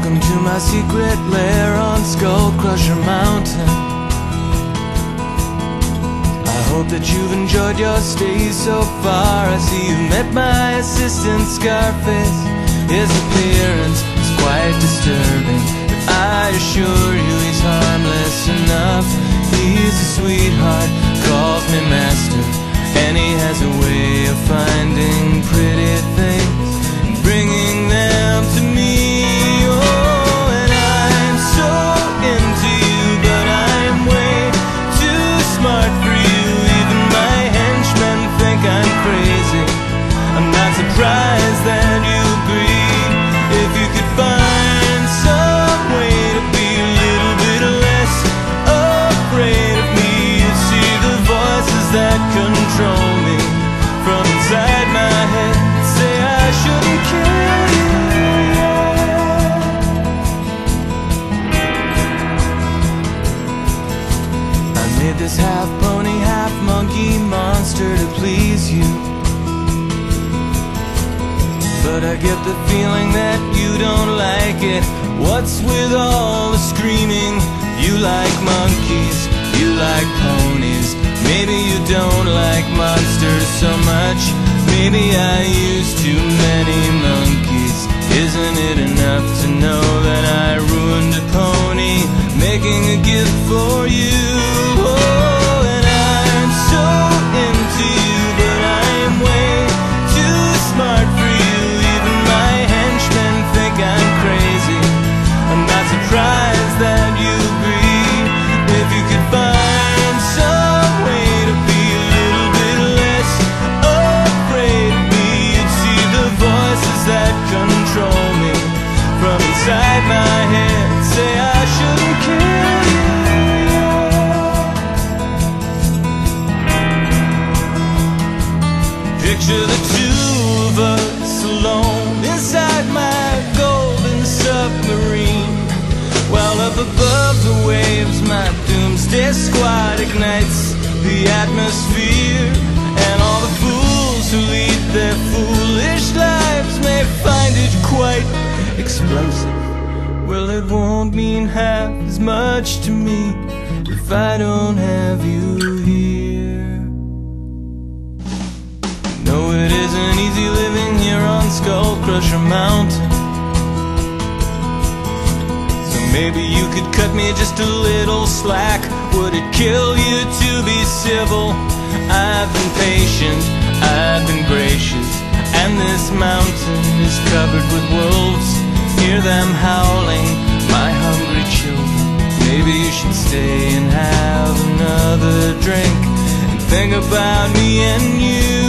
Welcome to my secret lair on Skullcrusher Mountain. I hope that you've enjoyed your stay so far. I see you met my assistant Scarface. His appearance is quite disturbing, but I assure you he's harmless enough. He's a sweetheart, calls me master, and he has a way of finding pretty things and bringing them to me. Oh, and I'm so into you, but I'm way too smart for you. Even my henchmen think I'm crazy. I'm not surprised that you agree. If you could find some way to be a little bit less afraid of me, you'd see the voices that control me from inside my head say I shouldn't kill you. I made this half pony, half monkey monster to please you, but I get the feeling that you don't like it. What's with all the screaming? You like monkeys, you like ponies. Maybe you don't like monsters so much. Maybe I used too many monkeys. Isn't it enough to know that I ruined a pony making a gift for you? Oh, and I'm so into you, but I'm way too smart for you. Even my henchmen think I'm crazy. I'm not surprised that you agree. If you could find some way to be a little bit less afraid of me, you'd see the voices that control me from inside my head say I shouldn't kill you. Picture the two of us alone inside my golden submarine, while up above the waves my doomsday squad ignites the atmosphere. And all the fools who lead their foolish lives may find it quite explosive. Well, it won't mean half as much to me if I don't have you here. No, it isn't easy living here on Skullcrusher Mountain. So maybe you could cut me just a little slack. Would it kill you to be civil? I've been patient, I've been gracious, and this mountain is covered with wolves. Hear them howling, my hungry children. Maybe you should stay and have another drink and think about me and you.